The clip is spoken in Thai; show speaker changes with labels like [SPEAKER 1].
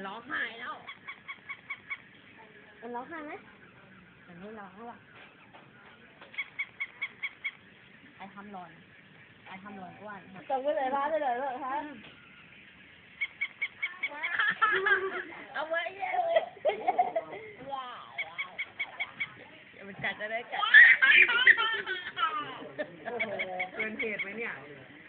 [SPEAKER 1] ร้องไห้แล้ว
[SPEAKER 2] มันร้องไห้ไหม
[SPEAKER 1] มันไม่ร้องหรอกไอ้ทำหล่นอ้วน
[SPEAKER 2] ตรงไปเลยพาไปเลยพา
[SPEAKER 1] เอาไว้เยอะมันกัดจะได้กัด
[SPEAKER 3] โอ้โหเกินเหตุไหมเนี่ย